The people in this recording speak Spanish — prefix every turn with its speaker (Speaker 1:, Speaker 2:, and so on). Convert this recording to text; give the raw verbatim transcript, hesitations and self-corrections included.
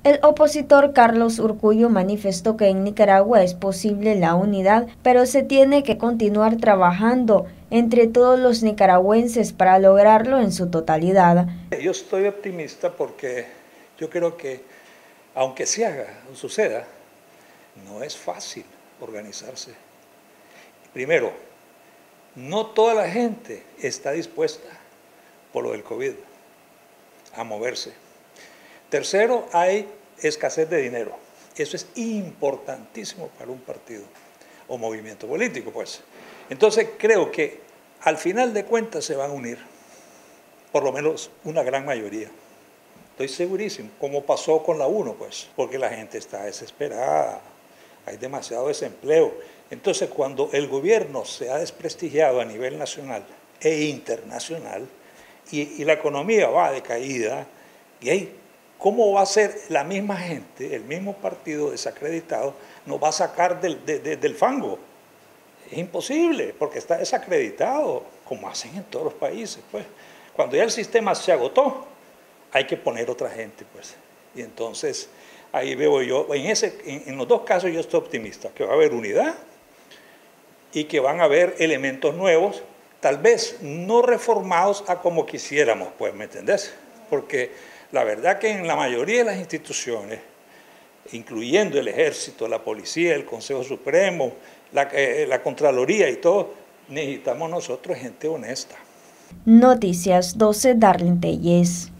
Speaker 1: El opositor Carlos Urcullu manifestó que en Nicaragua es posible la unidad, pero se tiene que continuar trabajando entre todos los nicaragüenses para lograrlo en su totalidad.
Speaker 2: Yo estoy optimista porque yo creo que, aunque se haga o suceda, no es fácil organizarse. Primero, no toda la gente está dispuesta, por lo del COVID, a moverse. Tercero, hay escasez de dinero. Eso es importantísimo para un partido o movimiento político, pues. Entonces creo que al final de cuentas se van a unir, por lo menos una gran mayoría. Estoy segurísimo, como pasó con la UNO, pues, porque la gente está desesperada, hay demasiado desempleo. Entonces, cuando el gobierno se ha desprestigiado a nivel nacional e internacional y, y la economía va de caída, y ahí, ¿cómo va a ser la misma gente, el mismo partido desacreditado, nos va a sacar del, de, de, del fango? Es imposible, porque está desacreditado, como hacen en todos los países, pues. Cuando ya el sistema se agotó, hay que poner otra gente, pues. Y entonces, ahí veo yo, en, ese, en, en los dos casos yo estoy optimista, que va a haber unidad y que van a haber elementos nuevos, tal vez no reformados a como quisiéramos, pues, ¿me entendés? Porque la verdad que en la mayoría de las instituciones, incluyendo el Ejército, la Policía, el Consejo Supremo, la, eh, la Contraloría y todo, necesitamos nosotros gente honesta.
Speaker 1: Noticias doce, Darlene Telles.